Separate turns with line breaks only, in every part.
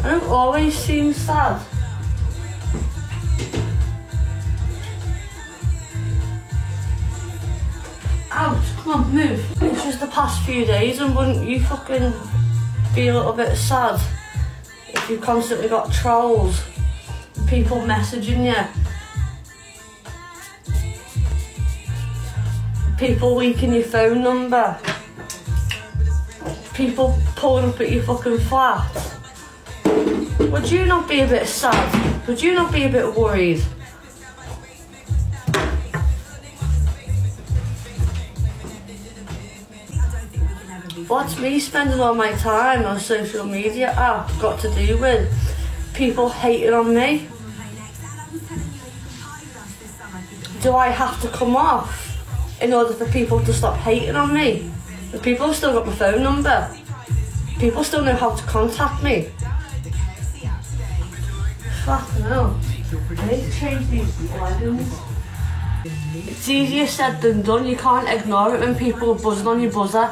I don't always seem sad. Out, come on, move. It's just the past few days, and wouldn't you fucking be a little bit sad if you constantly got trolls, people messaging you, people leaking your phone number, people pulling up at your fucking flat? Would you not be a bit sad? Would you not be a bit worried? What's me spending all my time on social media app got to do with people hating on me? Do I have to come off in order for people to stop hating on me? The people have still got my phone number. People still know how to contact me. Fuck no. I need to change these leggings. It's easier said than done. You can't ignore it when people are buzzing on your buzzer.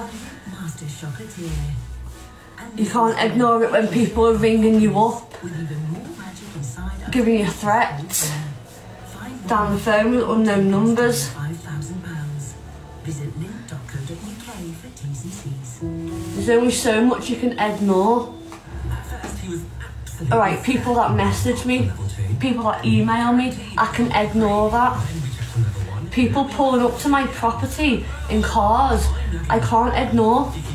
You can't ignore it when people are ringing you up, giving you threats down the phone with unknown numbers. There's only so much you can ignore. Alright, people that message me, people that email me, I can ignore that. People pulling up to my property in cars, I can't ignore.